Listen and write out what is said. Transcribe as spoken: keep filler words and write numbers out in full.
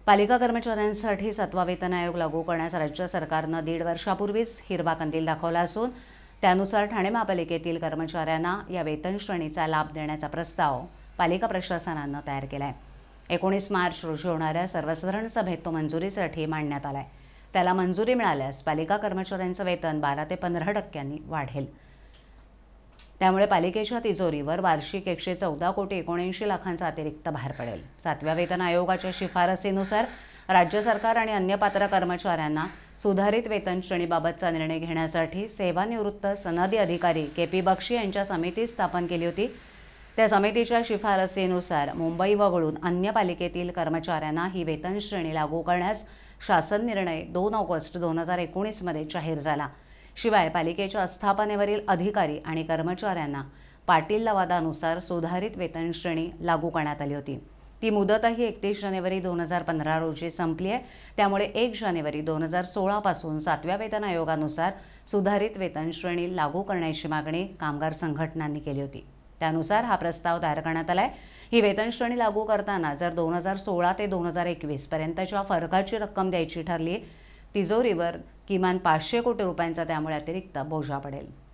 पालिका कर्मचाऱ्यांसाठी सातवा वेतन आयोग लागू करण्यास राज्य सरकारनं दीड वर्षापूर्वीच हिरवा कंदील दाखवला असून त्यानुसार ठाणे महापालिकेतील कर्मचाऱ्यांना या वेतन श्रेणीचा लाभ देण्याचा प्रस्ताव पालिका प्रशासनानं तयार केला आहे। एकोणीस मार्च रोजी होणाऱ्या सर्वसाधारण सभेत तो मंजुरीसाठी मांडण्यात आलाय। त्याला मंजुरी मिळाल्यास पालिका कर्मचाऱ्यांचं वेतन बारा ते पंधरा टक्क्यांनी वाढेल। त्यामुळे पालिकेच्या तिजोरीवर वार्षिक एकशे चौदा कोटी एकोणऐंशी लाखांचा अतिरिक्त भार पडेल। सातव्या वेतन आयोगाच्या शिफारसीनुसार राज्य सरकार आणि अन्य पात्र कर्मचाऱ्यांना सुधारित वेतन श्रेणीबाबतचा निर्णय घेण्यासाठी सेवानिवृत्त सनदी अधिकारी के पी बक्षी यांच्या समिती स्थापन केली होती। त्या समितीच्या शिफारसीनुसार मुंबई वगळून अन्य पालिकेतील कर्मचाऱ्यांना ही वेतन श्रेणी लागू करण्यास शासन निर्णय दोन ऑगस्ट दोन हजार एकोणीस मध्ये जाहीर झाला। शिवाय पालिकेच्या स्थापनेवरील अधिकारी आणि कर्मचाऱ्यांना पाटील लवादानुसार सुधारित वेतन श्रेणी लागू करण्यात आली होती। ती मुदतही एकतीस जानेवारी दोन हजार पंधरा रोजी संपली आहे। त्यामुळे एक जानेवारी दोन हजार सोळा पासून सातव्या वेतन आयोगानुसार सुधारित वेतन श्रेणी लागू करण्याची मागणी कामगार संघटनांनी केली होती। त्यानुसार हा प्रस्ताव तयार करण्यात आलाय। ही वेतन श्रेणी लागू करताना जर दोन हजार सोळा ते दोन हजार एकवीस पर्यंतच्या फरकाची रक्कम द्यायची ठरली, तिजोरीवर किमान पाचशे कोटी रुपयांचा त्यामुळे अतिरिक्त बोजा पडेल।